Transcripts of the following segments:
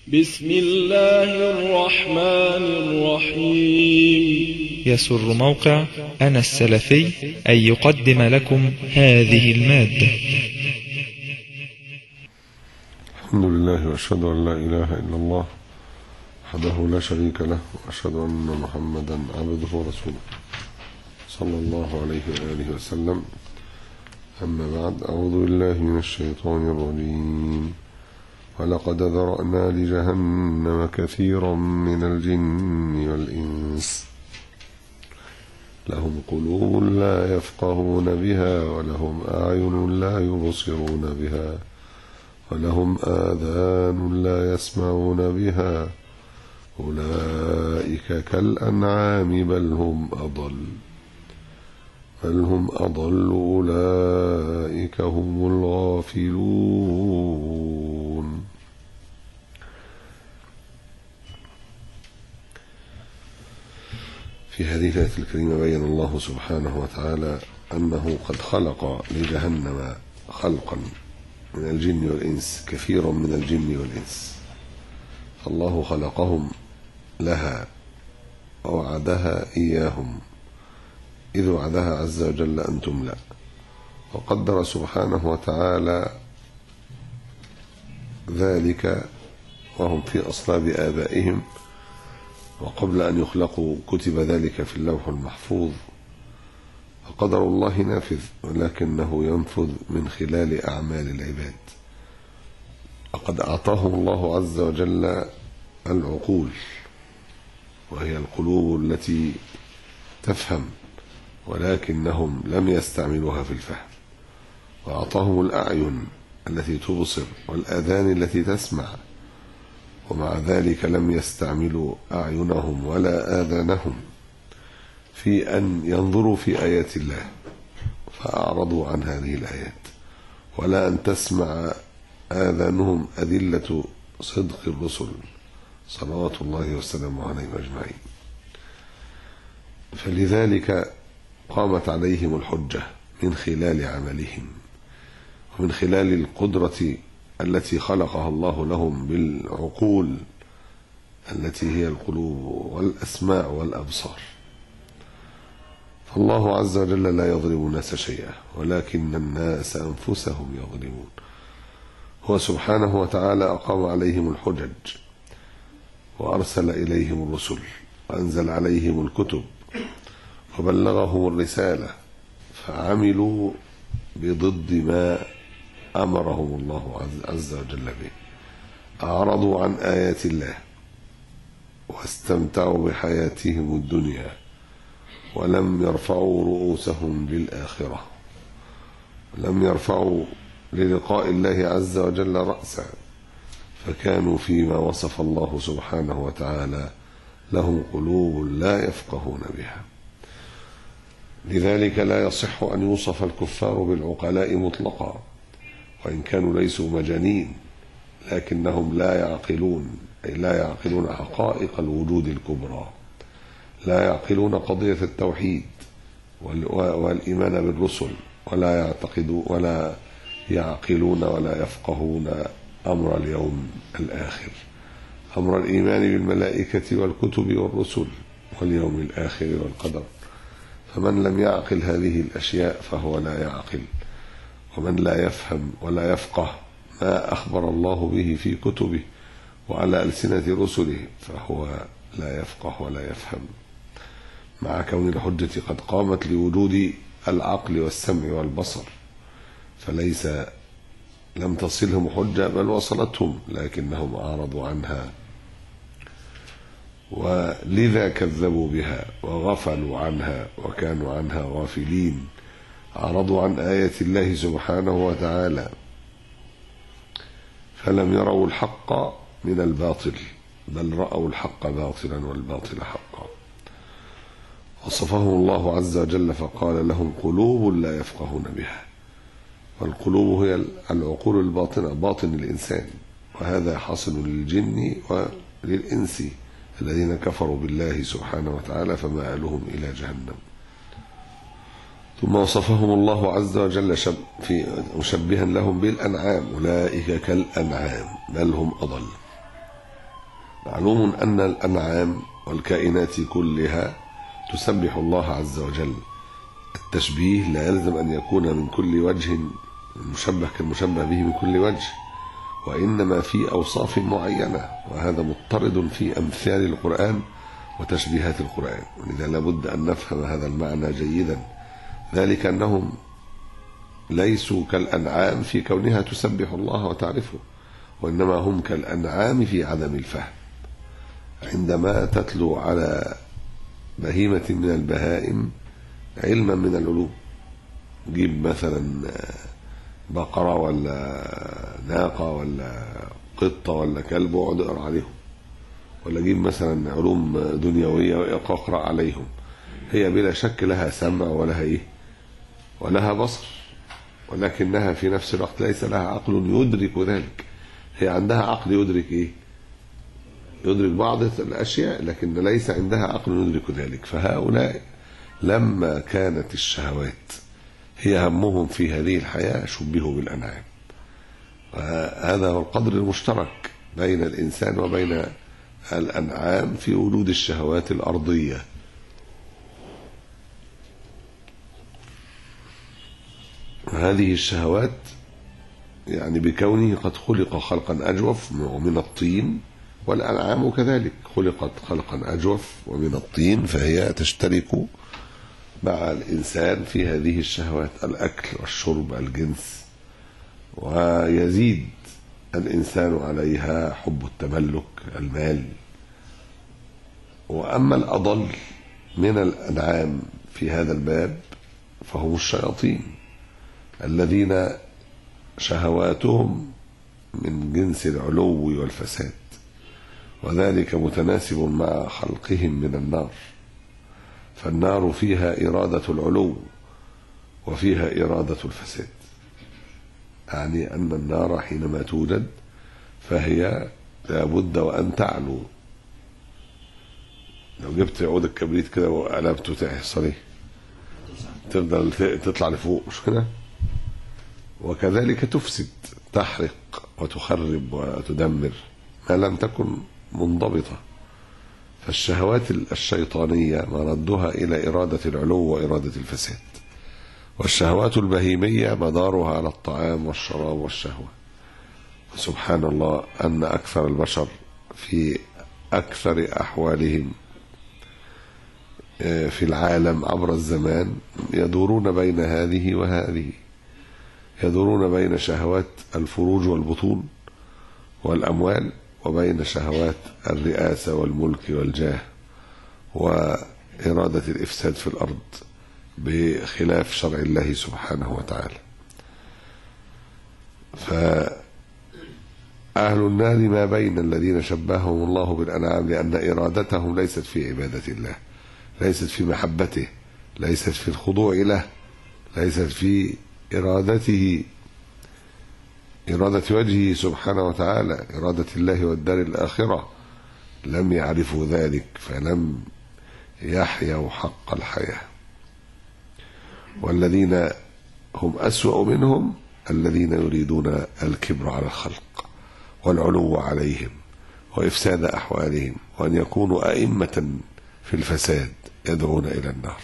بسم الله الرحمن الرحيم. يسر موقع أنا السلفي أن يقدم لكم هذه المادة. الحمد لله وأشهد أن لا إله إلا الله وحده لا شريك له، وأشهد أن محمدا عبده ورسوله صلى الله عليه وآله وسلم. أما بعد، أعوذ بالله من الشيطان الرجيم. ولقد ذرأنا لجهنم كثيرا من الجن والإنس لهم قلوب لا يفقهون بها ولهم أعين لا يبصرون بها ولهم آذان لا يسمعون بها أولئك كالأنعام بل هم أضل أولئك هم الغافلون. في هذه الآية الكريمة بين الله سبحانه وتعالى أنه قد خلق لجهنم خلقا من الجن والإنس، كثير من الجن والإنس، فالله خلقهم لها ووعدها إياهم، إذ وعدها عز وجل أن تملأ، وقدر سبحانه وتعالى ذلك وهم في أصلاب آبائهم، وقبل أن يخلقوا كتب ذلك في اللوح المحفوظ. فقدر الله نافذ، ولكنه ينفذ من خلال أعمال العباد. وقد أعطاهم الله عز وجل العقول، وهي القلوب التي تفهم، ولكنهم لم يستعملوها في الفهم. وأعطاهم الأعين التي تبصر والآذان التي تسمع، ومع ذلك لم يستعملوا أعينهم ولا آذانهم في أن ينظروا في آيات الله، فأعرضوا عن هذه الآيات، ولا أن تسمع آذانهم أدلة صدق الرسل صلوات الله وسلامه عليهم أجمعين. فلذلك قامت عليهم الحجة من خلال عملهم، ومن خلال القدرة التي خلقها الله لهم بالعقول التي هي القلوب والأسماع والأبصار. فالله عز وجل لا يظلم الناس شيئا، ولكن الناس أنفسهم يظلمون. هو سبحانه وتعالى أقام عليهم الحجج، وأرسل إليهم الرسل، وأنزل عليهم الكتب، وبلغهم الرسالة، فعملوا بضد ما أمرهم الله عز وجل به. أعرضوا عن آيات الله واستمتعوا بحياتهم الدنيا، ولم يرفعوا رؤوسهم للآخرة، ولم يرفعوا للقاء الله عز وجل رأسا، فكانوا فيما وصف الله سبحانه وتعالى لهم قلوب لا يفقهون بها. لذلك لا يصح أن يوصف الكفار بالعقلاء مطلقا، وإن كانوا ليسوا مجانين، لكنهم لا يعقلون، أي لا يعقلون حقائق الوجود الكبرى، لا يعقلون قضية التوحيد والإيمان بالرسل، ولا يعقلون ولا يفقهون أمر اليوم الآخر، أمر الإيمان بالملائكة والكتب والرسل واليوم الآخر والقدر. فمن لم يعقل هذه الأشياء فهو لا يعقل، ومن لا يفهم ولا يفقه ما أخبر الله به في كتبه وعلى ألسنة رسله فهو لا يفقه ولا يفهم، مع كون الحجة قد قامت لوجود العقل والسمع والبصر، فليس لم تصلهم حجة بل وصلتهم، لكنهم أعرضوا عنها، ولذا كذبوا بها وغفلوا عنها وكانوا عنها غافلين. أعرضوا عن آيات الله سبحانه وتعالى، فلم يروا الحق من الباطل، بل رأوا الحق باطلا والباطل حقا. وصفهم الله عز وجل فقال لهم قلوب لا يفقهون بها، والقلوب هي العقول الباطنة، باطن الإنسان، وهذا حاصل للجن وللإنس الذين كفروا بالله سبحانه وتعالى فمآلهم إلى جهنم. ثم وصفهم الله عز وجل مشبها لهم بالأنعام، أولئك كالأنعام بل هم أضل. معلوم أن الأنعام والكائنات كلها تسبح الله عز وجل. التشبيه لا يلزم أن يكون من كل وجه المشبه كالمشبه به من كل وجه، وإنما في أوصاف معينة، وهذا مضطرد في أمثال القرآن وتشبيهات القرآن. ولذا لابد أن نفهم هذا المعنى جيدا، ذلك أنهم ليسوا كالأنعام في كونها تسبح الله وتعرفه، وإنما هم كالأنعام في عدم الفهم. عندما تتلو على بهيمة من البهائم علما من العلوم، جيب مثلا بقرة ولا ناقة ولا قطة ولا كلب واقعد اقرأ عليهم، ولا جيب مثلا علوم دنيوية واقرأ عليهم، هي بلا شك لها سمع ولها ولها بصر، ولكنها في نفس الوقت ليس لها عقل يدرك ذلك. هي عندها عقل يدرك يدرك بعض الأشياء، لكن ليس عندها عقل يدرك ذلك. فهؤلاء لما كانت الشهوات هي همهم في هذه الحياة شبهوا بالأنعام. وهذا هو القدر المشترك بين الإنسان وبين الأنعام في وجود الشهوات الأرضية. هذه الشهوات يعني بكونه قد خلق خلقا أجوف ومن الطين، والأنعام كذلك خلقت خلقا أجوف ومن الطين، فهي تشترك مع الإنسان في هذه الشهوات، الأكل والشرب الجنس، ويزيد الإنسان عليها حب التملك المال. وأما الأضل من الأنعام في هذا الباب فهم الشياطين الذين شهواتهم من جنس العلو والفساد، وذلك متناسب مع خلقهم من النار. فالنار فيها إرادة العلو وفيها إرادة الفساد، يعني أن النار حينما توجد فهي لابد وأن تعلو. لو جبت عود الكبريت كده وقلبته تحصل ايه؟ تفضل تطلع لفوق، مش كده؟ وكذلك تفسد، تحرق وتخرب وتدمر ما لم تكن منضبطة. فالشهوات الشيطانية مردها إلى إرادة العلو وإرادة الفساد، والشهوات البهيمية مدارها على الطعام والشراب والشهوة. سبحان الله أن أكثر البشر في أكثر أحوالهم في العالم عبر الزمان يدورون بين هذه وهذه، يدورون بين شهوات الفروج والبطون والأموال وبين شهوات الرئاسة والملك والجاه وإرادة الإفساد في الأرض بخلاف شرع الله سبحانه وتعالى. فأهل النار ما بين الذين شبههم الله بالأنعام، لأن إرادتهم ليست في عبادة الله، ليست في محبته، ليست في الخضوع له، ليست في إرادته، إرادة وجهه سبحانه وتعالى، إرادة الله والدار الآخرة. لم يعرفوا ذلك فلم يحيوا حق الحياة. والذين هم أسوأ منهم الذين يريدون الكبر على الخلق والعلو عليهم وإفساد أحوالهم، وأن يكونوا أئمة في الفساد يدعون إلى النار.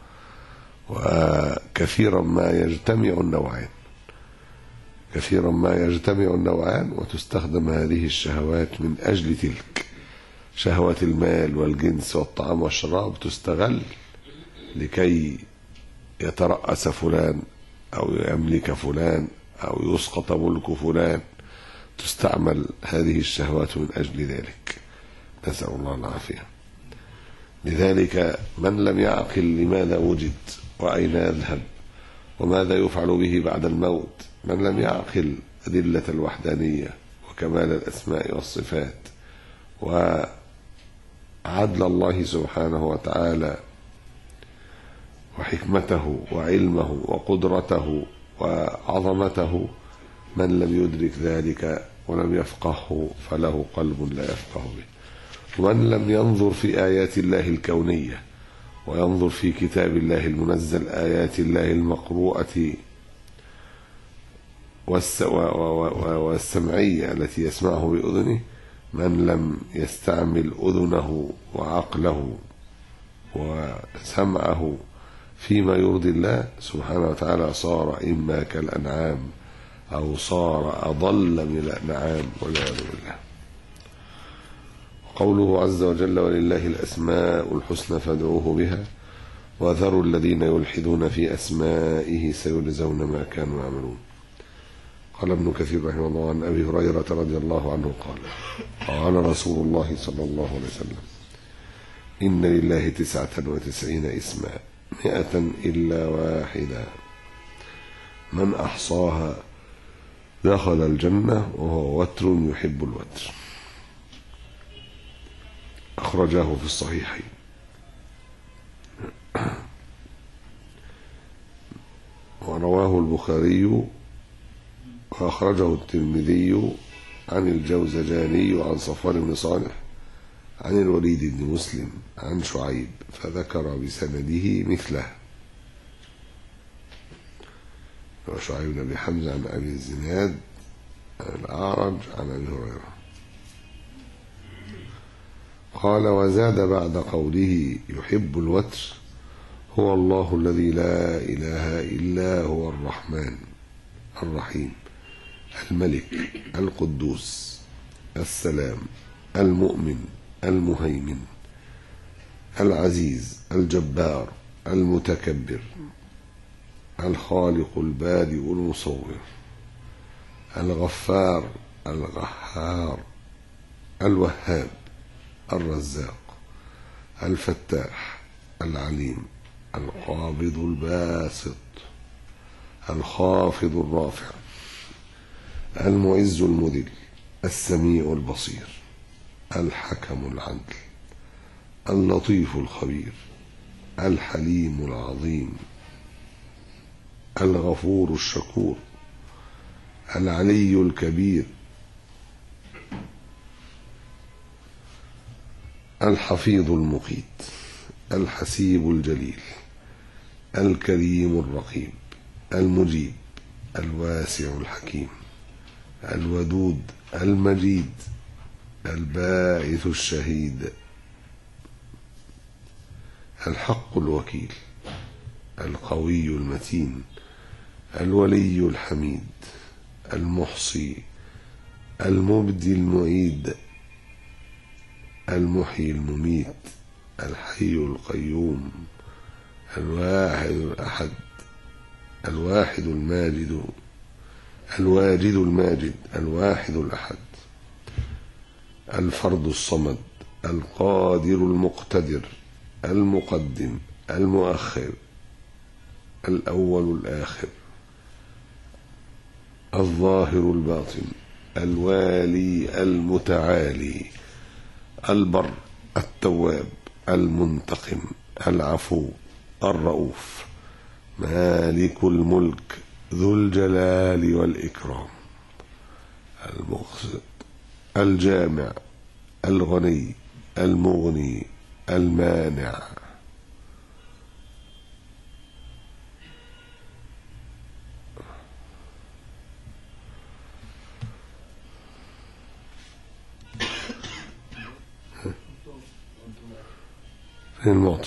وكثيرا ما يجتمع النوعان، كثيرا ما يجتمع النوعان وتستخدم هذه الشهوات من أجل تلك. شهوات المال والجنس والطعام والشراب تستغل لكي يترأس فلان أو يملك فلان أو يسقط ملك فلان، تستعمل هذه الشهوات من أجل ذلك، نسأل الله العافية. لذلك من لم يعقل لماذا وجد وأين يذهب وماذا يفعل به بعد الموت، من لم يعقل أدلة الوحدانية وكمال الأسماء والصفات وعدل الله سبحانه وتعالى وحكمته وعلمه وقدرته وعظمته، من لم يدرك ذلك ولم يفقهه فله قلب لا يفقه به. ومن لم ينظر في آيات الله الكونية وينظر في كتاب الله المنزل، آيات الله المقروءة والسمعية التي يسمعه بأذنه، من لم يستعمل أذنه وعقله وسمعه فيما يرضي الله سبحانه وتعالى صار إما كالأنعام أو صار أضل من الأنعام والعياذ بالله. قوله عز وجل ولله الأسماء الحسنى فادعوه بها وذروا الذين يلحدون في أسمائه سيجزون ما كانوا يعملون. قال ابن كثير رحمه الله عن أبي هريرة رضي الله عنه قال قال رسول الله صلى الله عليه وسلم إن لله 99 اسما 100 إلا واحدا من أحصاها دخل الجنة وهو وتر يحب الوتر. أخرجاه في الصحيحين. ورواه البخاري وأخرجه الترمذي عن الجوزجاني عن صفوان بن صالح عن الوليد بن مسلم عن شعيب فذكر بسنده مثله. وشعيب بن أبي حمزة عن أبي الزناد عن الأعرج عن أبي هريرة قال وزاد بعد قوله يحب الوتر هو الله الذي لا إله إلا هو الرحمن الرحيم الملك القدوس السلام المؤمن المهيمن العزيز الجبار المتكبر الخالق البارئ المصور الغفار القهار الوهاب الرزاق الفتاح العليم القابض الباسط الخافض الرافع المعز المذل السميع البصير الحكم العدل اللطيف الخبير الحليم العظيم الغفور الشكور العلي الكبير الحفيظ المقيت الحسيب الجليل الكريم الرقيب المجيب الواسع الحكيم الودود المجيد الباعث الشهيد الحق الوكيل القوي المتين الولي الحميد المحصي المبدي المعيد المحيي المميت الحي القيوم الواحد الأحد الواحد الماجد الواجد الماجد الواحد الأحد الفرد الصمد القادر المقتدر المقدم المؤخر الأول الآخر الظاهر الباطن الوالي المتعالي البر التواب المنتقم العفو الرؤوف مالك الملك ذو الجلال والإكرام المقسط الجامع الغني المغني المانع المعطي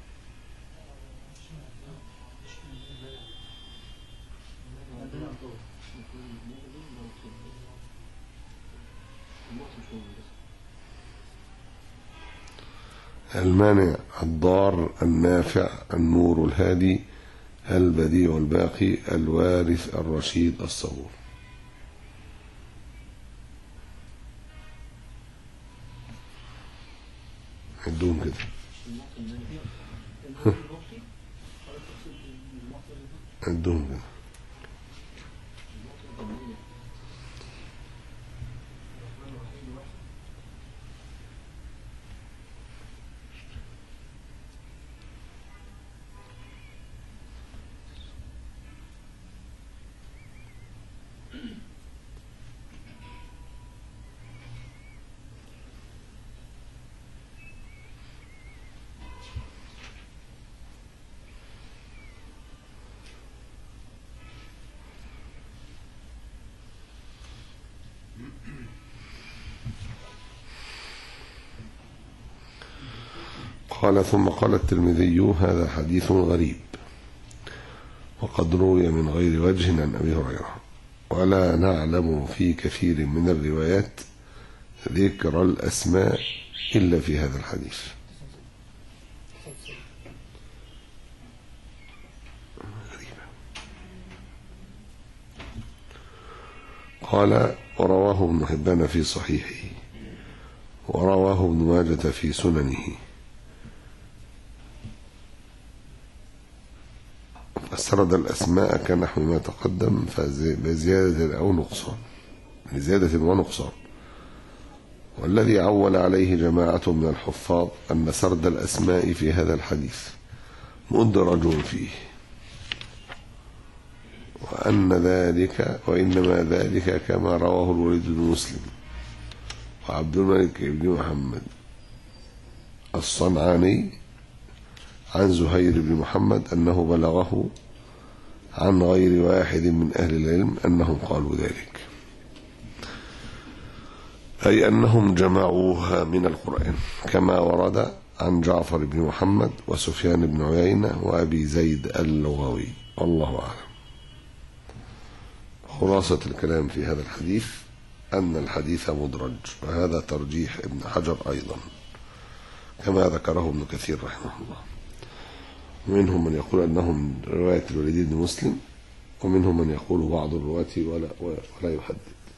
المانع الضار النافع النور الهادي البديع الباقي الوارث الرشيد الصبور. عدهم كده. عدهم كده. قال ثم قال الترمذي هذا حديث غريب وقد روي من غير وجه عن أبي هريرة ولا نعلم في كثير من الروايات ذكر الأسماء إلا في هذا الحديث. قال ورواه ابن حبان في صحيحه ورواه ابن ماجة في سننه فسرد الأسماء كنحو ما تقدم بزيادة أو نقصان بزيادة ونقصان. والذي عول عليه جماعة من الحفاظ أن سرد الأسماء في هذا الحديث مدرج فيه وإنما ذلك كما رواه الوليد بن مسلم وعبد الملك بن محمد الصنعاني عن زهير بن محمد أنه بلغه عن غير واحد من أهل العلم أنهم قالوا ذلك، أي أنهم جمعوها من القرآن كما ورد عن جعفر بن محمد وسفيان بن عيينة وأبي زيد اللغوي. والله أعلم. خلاصة الكلام في هذا الحديث أن الحديث مدرج، وهذا ترجيح ابن حجر أيضا كما ذكره ابن كثير رحمه الله. ومنهم من يقول أنهم رواية الوليد بن مسلم، ومنهم من يقول بعض الرواة ولا يحدد.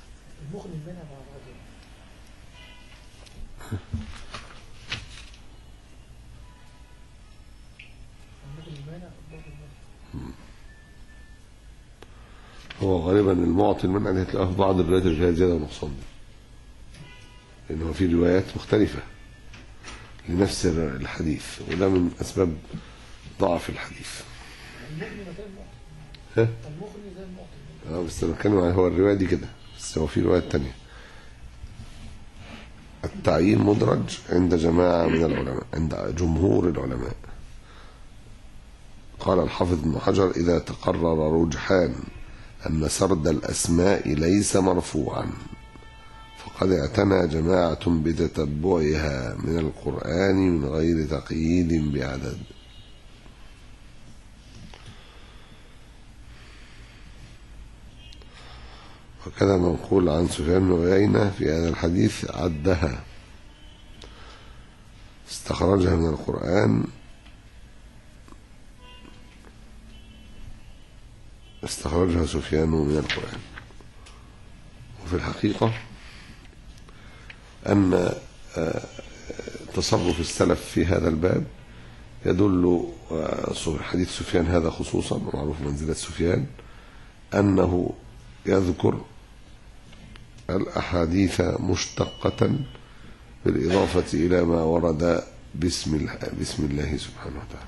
هو غالبا المعطي المنع اللي هتلاقيه في بعض الروايات اللي فيها زيادة ونقصان دي، لأنه في روايات مختلفة لنفس الحديث، وده من أسباب ضعف الحديث. بس أنا بتكلم عن هو الرواية دي كده، بس هو في روايات تانية. التعيين مدرج عند جماعة من العلماء، عند جمهور العلماء. قال الحافظ ابن حجر إذا تقرر رجحان أن سرد الأسماء ليس مرفوعا فقد اعتنى جماعة بتتبعها من القرآن من غير تقييد بعدد. وكذا منقول عن سفيان بن عيينة في هذا الحديث عدها استخرجها من القرآن، استخرجها سفيان من القرآن. وفي الحقيقة أن تصرف السلف في هذا الباب يدل حديث سفيان هذا خصوصا، ومعروف منزلة سفيان أنه يذكر الأحاديث مشتقة بالإضافة إلى ما ورد باسم الله سبحانه وتعالى.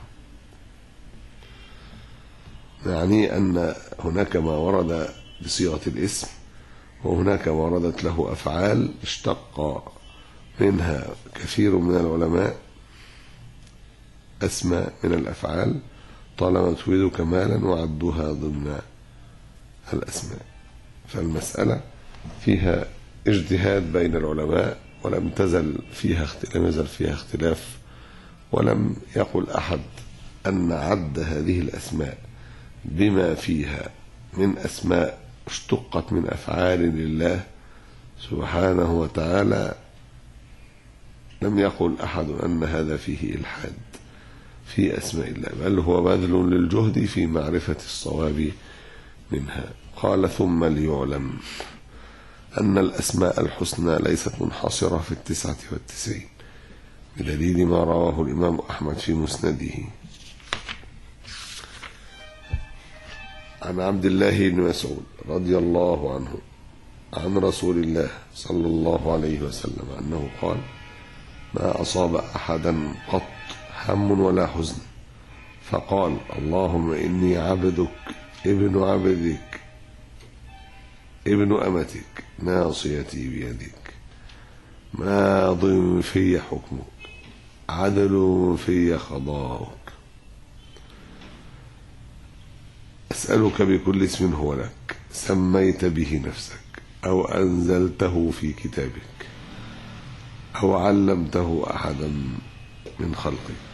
يعني أن هناك ما ورد بصيغة الاسم، وهناك ما وردت له أفعال اشتق منها كثير من العلماء أسماء من الأفعال طالما تريد كمالا وعدوها ضمن الأسماء. فالمسألة فيها اجتهاد بين العلماء، ولم يزل فيها اختلاف، ولم يقل أحد أن عد هذه الأسماء بما فيها من أسماء اشتقت من أفعال لله سبحانه وتعالى، لم يقل أحد أن هذا فيه إلحاد في أسماء الله، بل هو بذل للجهد في معرفة الصواب منها. قال ثم ليعلم أن الأسماء الحسنى ليست منحصرة في 99 بدليل ما رواه الإمام أحمد في مسنده عن عبد الله بن مسعود رضي الله عنه عن رسول الله صلى الله عليه وسلم أنه قال ما أصاب أحدا قط هم ولا حزن فقال اللهم إني عبدك ابن عبدك ابن أمتك ناصيتي بيدك ماض في حكمك عدل في قضاؤك أسألك بكل اسم هو لك سميت به نفسك أو أنزلته في كتابك أو علمته أحدا من خلقك،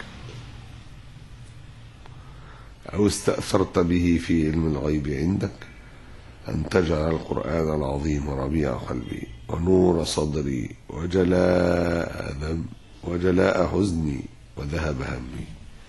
أو استأثرت به في علم الغيب عندك أن تجعل القرآن العظيم ربيع قلبي ونور صدري وجلاء حزني وذهب همي،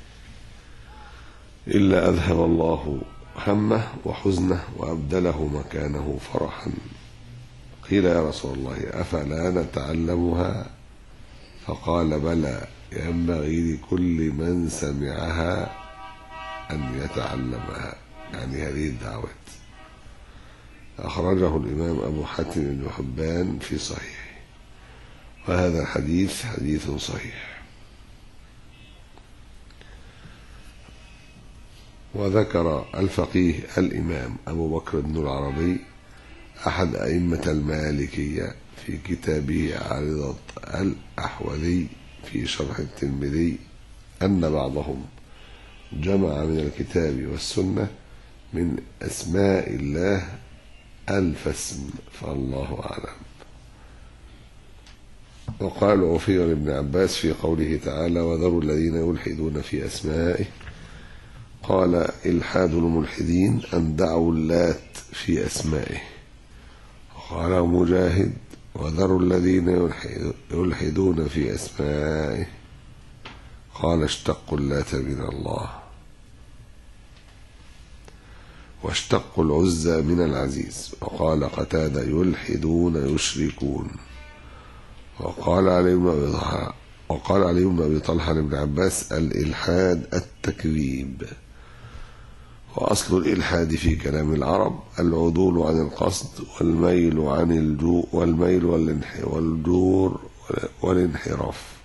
إلا أذهب الله همه وحزنه وأبدله مكانه فرحا. قيل يا رسول الله أفلا نتعلمها؟ فقال بلى، ينبغي لكل من سمعها أن يتعلمها، يعني هذه الدعوات. أخرجه الإمام أبو حاتم بن حبان في صحيحه، وهذا الحديث حديث صحيح. وذكر الفقيه الإمام أبو بكر بن العربي أحد أئمة المالكية في كتابه عارضة الأحوذي في شرح الترمذي أن بعضهم جمع من الكتاب والسنة من أسماء الله 1000 اسم، فالله أعلم. وقال عفير بن عباس في قوله تعالى وذروا الذين يلحدون في أسمائه، قال إلحاد الملحدين أن دعوا اللات في أسمائه. وقال مجاهد وذروا الذين يلحدون في أسمائه، قال اشتقوا اللات من الله، واشتقوا العزى من العزيز. وقال قتادة يلحدون يشركون. وقال علي بن أبي طلحة لابن عباس الإلحاد التكذيب. وأصل الإلحاد في كلام العرب العدول عن القصد والميل عن الجوء والميل والجور والانحراف،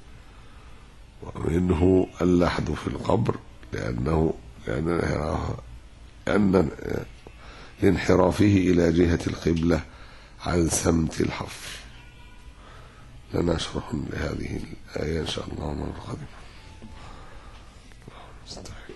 ومنه اللحد في القبر لأن لانحرافه إلى جهة القبلة عن سمت الحفر. لنا شرح لهذه الآية إن شاء الله مرة قادمة.